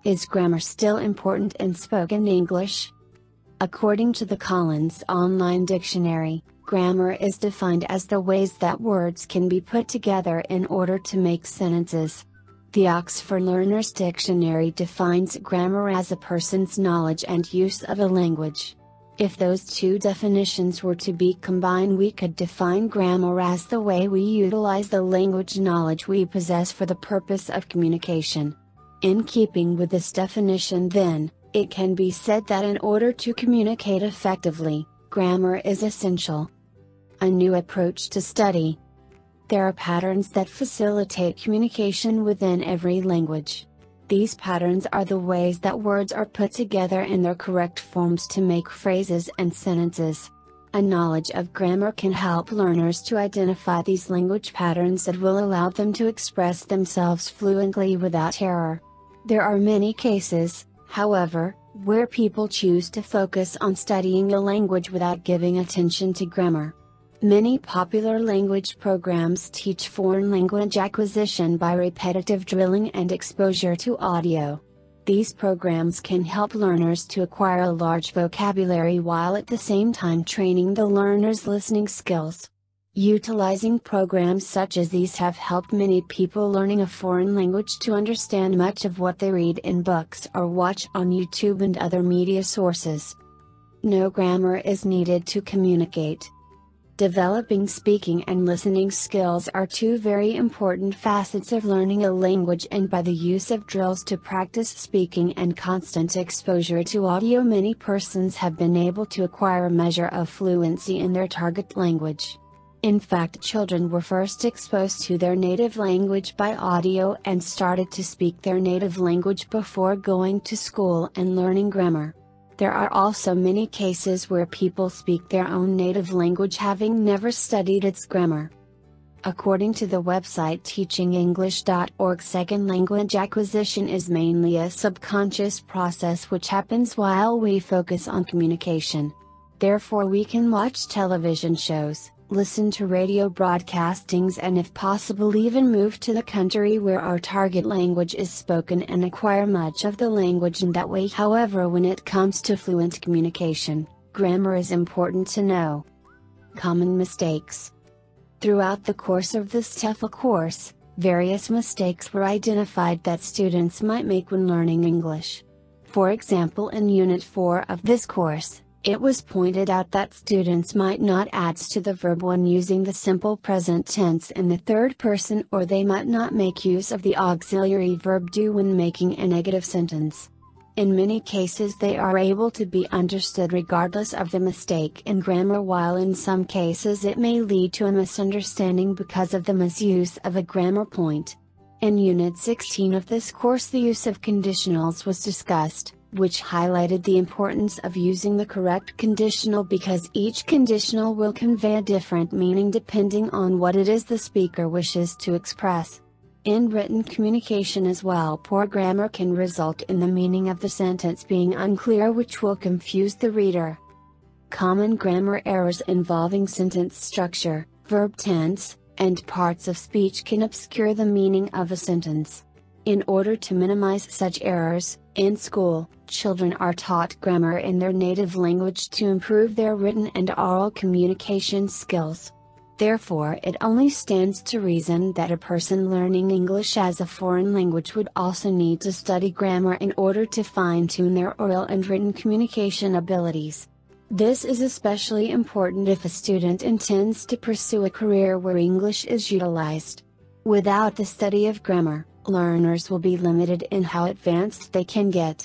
Is grammar still important in spoken English? According to the Collins Online Dictionary, grammar is defined as the ways that words can be put together in order to make sentences. The Oxford Learner's Dictionary defines grammar as a person's knowledge and use of a language. If those two definitions were to be combined, we could define grammar as the way we utilize the language knowledge we possess for the purpose of communication. In keeping with this definition, then, it can be said that in order to communicate effectively, grammar is essential. A new approach to study. There are patterns that facilitate communication within every language. These patterns are the ways that words are put together in their correct forms to make phrases and sentences. A knowledge of grammar can help learners to identify these language patterns that will allow them to express themselves fluently without error. There are many cases, however, where people choose to focus on studying a language without giving attention to grammar. Many popular language programs teach foreign language acquisition by repetitive drilling and exposure to audio. These programs can help learners to acquire a large vocabulary while at the same time training the learner's listening skills. Utilizing programs such as these have helped many people learning a foreign language to understand much of what they read in books or watch on YouTube and other media sources. No grammar is needed to communicate. Developing speaking and listening skills are two very important facets of learning a language, and by the use of drills to practice speaking and constant exposure to audio, many persons have been able to acquire a measure of fluency in their target language. In fact, children were first exposed to their native language by audio and started to speak their native language before going to school and learning grammar. There are also many cases where people speak their own native language having never studied its grammar. According to the website teachingenglish.org, second language acquisition is mainly a subconscious process which happens while we focus on communication. Therefore, we can watch television shows, listen to radio broadcastings, and if possible even move to the country where our target language is spoken and acquire much of the language in that way. However, when it comes to fluent communication, grammar is important to know. Common mistakes. Throughout the course of this TEFL course, various mistakes were identified that students might make when learning English. For example, in Unit 4 of this course, it was pointed out that students might not add to the verb when using the simple present tense in the third person, or they might not make use of the auxiliary verb do when making a negative sentence. In many cases, they are able to be understood regardless of the mistake in grammar, while in some cases it may lead to a misunderstanding because of the misuse of a grammar point. In Unit 16 of this course, the use of conditionals was discussed, which highlighted the importance of using the correct conditional because each conditional will convey a different meaning depending on what it is the speaker wishes to express. In written communication as well, poor grammar can result in the meaning of the sentence being unclear, which will confuse the reader. Common grammar errors involving sentence structure, verb tense, and parts of speech can obscure the meaning of a sentence. In order to minimize such errors, in school, children are taught grammar in their native language to improve their written and oral communication skills. Therefore, it only stands to reason that a person learning English as a foreign language would also need to study grammar in order to fine-tune their oral and written communication abilities. This is especially important if a student intends to pursue a career where English is utilized. Without the study of grammar, learners will be limited in how advanced they can get.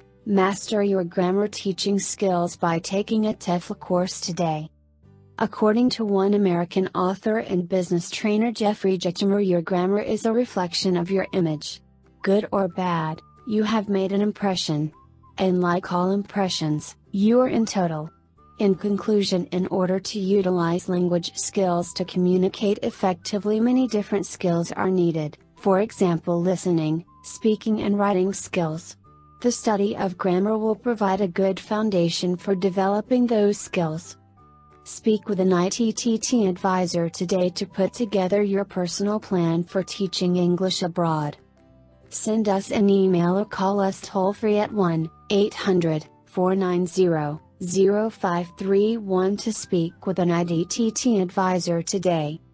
Master your grammar teaching skills by taking a TEFL course today. According to one American author and business trainer, Jeffrey Gitomer, your grammar is a reflection of your image. Good or bad, you have made an impression. And like all impressions, you are in total. In conclusion, in order to utilize language skills to communicate effectively, many different skills are needed. For example, listening, speaking, and writing skills. The study of grammar will provide a good foundation for developing those skills. Speak with an ITTT advisor today to put together your personal plan for teaching English abroad. Send us an email or call us toll-free at 1-800-490-0531 to speak with an IDTT advisor today.